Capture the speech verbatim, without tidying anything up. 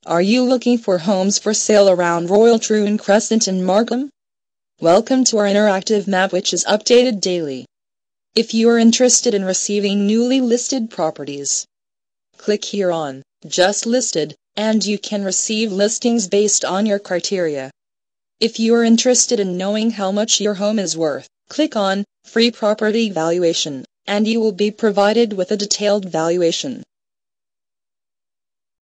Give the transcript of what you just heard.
Are you looking for homes for sale around Royal Troon Crescent in Markham? Welcome to our interactive map, which is updated daily. If you are interested in receiving newly listed properties, click here on Just Listed, and you can receive listings based on your criteria. If you are interested in knowing how much your home is worth, click on Free Property Valuation, and you will be provided with a detailed valuation.